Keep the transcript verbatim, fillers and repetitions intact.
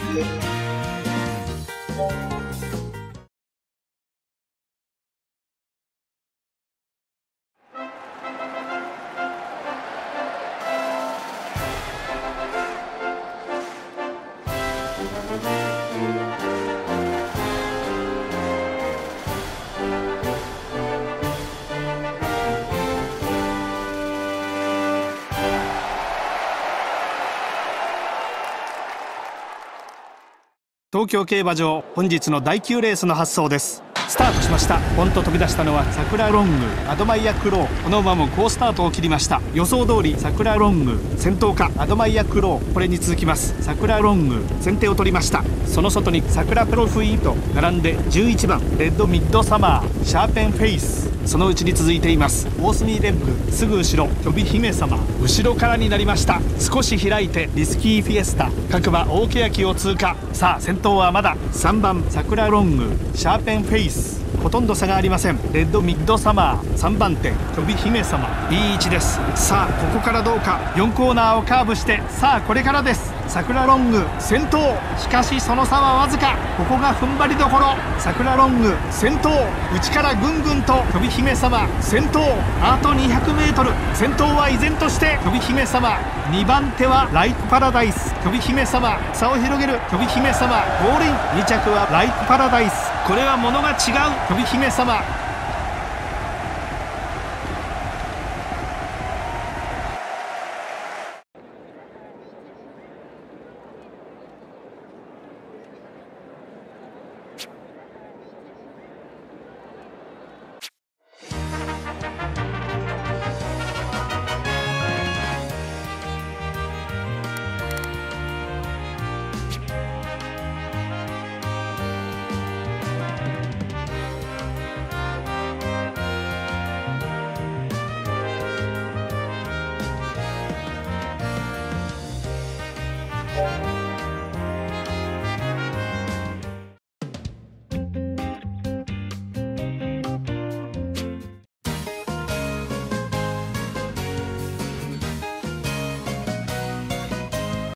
東京競馬場、本日のだいきゅうレースの発走です。スタートしました。ポンと飛び出したのは桜ロング、アドマイヤクロー。この馬も好スタートを切りました。予想通り桜ロング先頭か、アドマイヤクローこれに続きます。桜ロング先手を取りました。その外に桜プロフィーと並んでじゅういちばんレッドミッドサマー、シャーペンフェイス、そのうちに続いていますオースミーレッグ、すぐ後ろ飛び姫様、後ろからになりました。少し開いてリスキーフィエスタ、各馬大欅を通過。さあ先頭はまださんばん桜ロング、シャーペンフェイス、ほとんど差がありません。レッドミッドサマーさんばん手飛び姫様、いい位置です。さあここからどうか。よんコーナーをカーブして、さあこれからです。桜ロング先頭、しかしその差はわずか。ここが踏ん張りどころ。桜ロング先頭、内からぐんぐんと飛び姫様先頭、あと にひゃくメートル、先頭は依然として飛び姫様、にばん手はライトパラダイス、飛び姫様差を広げる。飛び姫様ゴールイン、に着はライトパラダイス、これはものが違う。飛び姫様